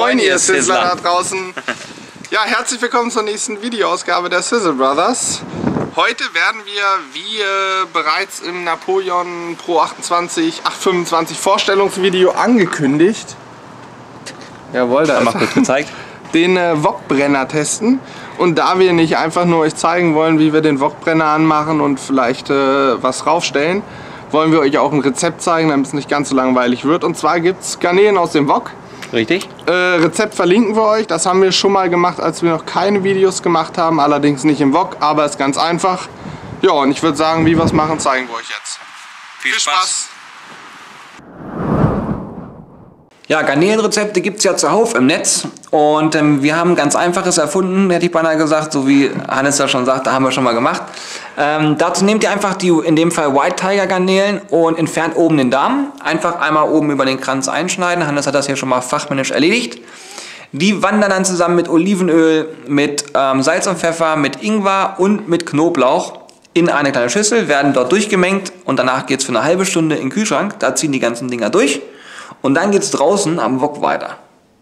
Moin ihr Sizzler da draußen. Ja, herzlich willkommen zur nächsten Videoausgabe der Sizzle Brothers. Heute werden wir, wie bereits im Napoleon Pro 28 825 Vorstellungsvideo angekündigt, jawohl, da ist kurz gezeigt, den Wokbrenner testen. Und da wir nicht einfach nur euch zeigen wollen, wie wir den Wokbrenner anmachen und vielleicht was raufstellen, wollen wir euch auch ein Rezept zeigen, damit es nicht ganz so langweilig wird. Und zwar gibt es Garnelen aus dem Wok. Richtig. Rezept verlinken wir euch. Das haben wir schon mal gemacht, als wir noch keine Videos gemacht haben. Allerdings nicht im Wok, aber ist ganz einfach. Ja, und ich würde sagen, wie wir es machen, zeigen wir euch jetzt. Viel Spaß! Ja, Garnelenrezepte gibt es ja zuhauf im Netz und wir haben ein ganz einfaches erfunden, hätte ich beinahe gesagt, so wie Hannes da schon sagte, haben wir schon mal gemacht. Dazu nehmt ihr einfach die, in dem Fall White Tiger Garnelen und entfernt oben den Darm. Einfach einmal oben über den Kranz einschneiden, Hannes hat das hier schon mal fachmännisch erledigt. Die wandern dann zusammen mit Olivenöl, mit Salz und Pfeffer, mit Ingwer und mit Knoblauch in eine kleine Schüssel, werden dort durchgemengt und danach geht es für eine halbe Stunde in den Kühlschrank, da ziehen die ganzen Dinger durch. Und dann geht es draußen am Wok weiter.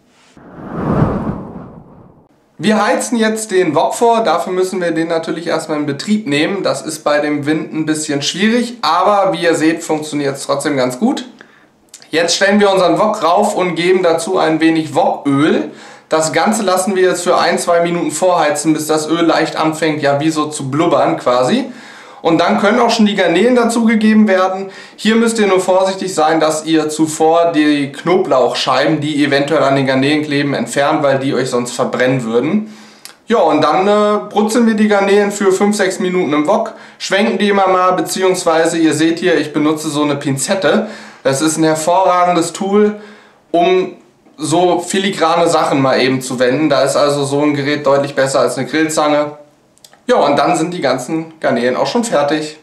Wir heizen jetzt den Wok vor, dafür müssen wir den natürlich erstmal in Betrieb nehmen. Das ist bei dem Wind ein bisschen schwierig, aber wie ihr seht, funktioniert es trotzdem ganz gut. Jetzt stellen wir unseren Wok rauf und geben dazu ein wenig Woköl. Das Ganze lassen wir jetzt für 1-2 Minuten vorheizen, bis das Öl leicht anfängt, ja wie so zu blubbern quasi. Und dann können auch schon die Garnelen dazugegeben werden. Hier müsst ihr nur vorsichtig sein, dass ihr zuvor die Knoblauchscheiben, die eventuell an den Garnelen kleben, entfernt, weil die euch sonst verbrennen würden. Ja, und dann brutzeln wir die Garnelen für 5-6 Minuten im Wok, schwenken die immer mal, beziehungsweise ihr seht hier, ich benutze so eine Pinzette. Das ist ein hervorragendes Tool, um so filigrane Sachen mal eben zu wenden. Da ist also so ein Gerät deutlich besser als eine Grillzange. Ja, und dann sind die ganzen Garnelen auch schon fertig.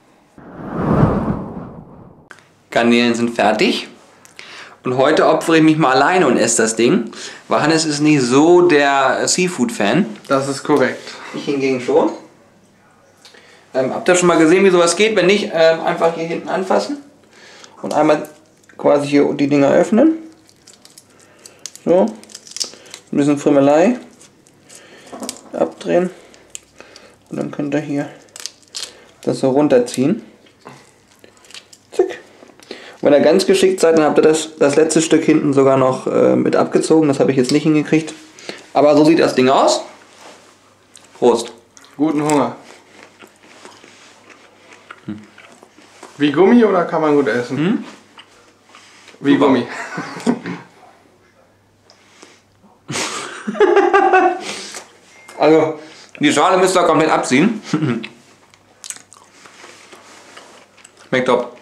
Garnelen sind fertig. Und heute opfere ich mich mal alleine und esse das Ding. Weil Hannes ist nicht so der Seafood-Fan. Das ist korrekt. Ich hingegen schon. Habt ihr schon mal gesehen, wie sowas geht? Wenn nicht, einfach hier hinten anfassen. Und einmal quasi hier die Dinger öffnen. So. Ein bisschen Friemelei. Abdrehen. Und dann könnt ihr hier das so runterziehen. Zack. Und wenn ihr ganz geschickt seid, dann habt ihr das letzte Stück hinten sogar noch mit abgezogen. Das habe ich jetzt nicht hingekriegt. Aber so sieht das Ding aus. Prost. Guten Hunger. Wie Gummi oder kann man gut essen? Wie Super. Gummi. Also, die Schale müsst ihr komplett abziehen. Schmeckt top.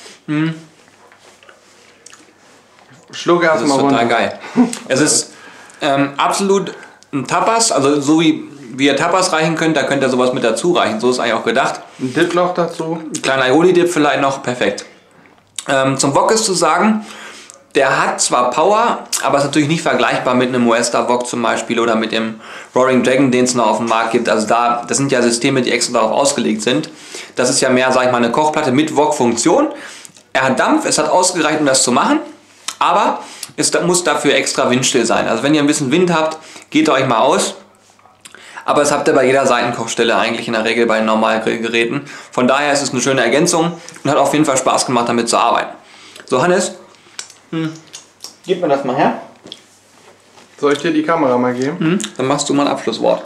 Schluck erstmal runter. Das ist total geil. Es ist absolut ein Tapas, also so wie ihr Tapas reichen könnt, da könnt ihr sowas mit dazu reichen. So ist eigentlich auch gedacht. Ein Dip noch dazu. Ein kleiner Aioli-Dip vielleicht noch, perfekt. Zum Wok ist zu sagen, der hat zwar Power, aber ist natürlich nicht vergleichbar mit einem Western Wok zum Beispiel oder mit dem Roaring Dragon, den es noch auf dem Markt gibt. Also das sind ja Systeme, die extra darauf ausgelegt sind. Das ist ja mehr, sag ich mal, eine Kochplatte mit Wok-Funktion. Er hat Dampf, es hat ausgereicht, um das zu machen, aber es muss dafür extra windstill sein. Also wenn ihr ein bisschen Wind habt, geht euch mal aus. Aber das habt ihr bei jeder Seitenkochstelle eigentlich in der Regel bei normalen Grillgeräten. Von daher ist es eine schöne Ergänzung und hat auf jeden Fall Spaß gemacht, damit zu arbeiten. So, Hannes. Gib mir das mal her. Soll ich dir die Kamera mal geben? Dann machst du mal ein Abschlusswort.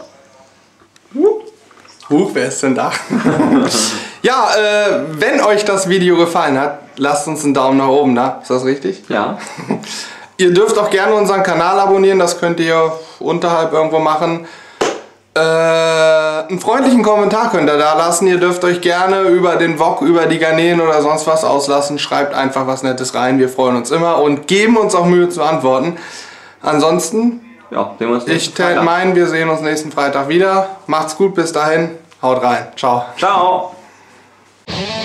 Huch, wer ist denn da? Ja, wenn euch das Video gefallen hat, lasst uns einen Daumen nach oben da. Ist das richtig? Ja. Ihr dürft auch gerne unseren Kanal abonnieren, das könnt ihr unterhalb irgendwo machen. Einen freundlichen Kommentar könnt ihr da lassen. Ihr dürft euch gerne über den Wok, über die Garnelen oder sonst was auslassen. Schreibt einfach was Nettes rein. Wir freuen uns immer und geben uns auch Mühe zu antworten. Ansonsten, Ja, sehen wir uns ich tät meinen, wir sehen uns nächsten Freitag wieder. Macht's gut, bis dahin. Haut rein. Ciao. Ciao.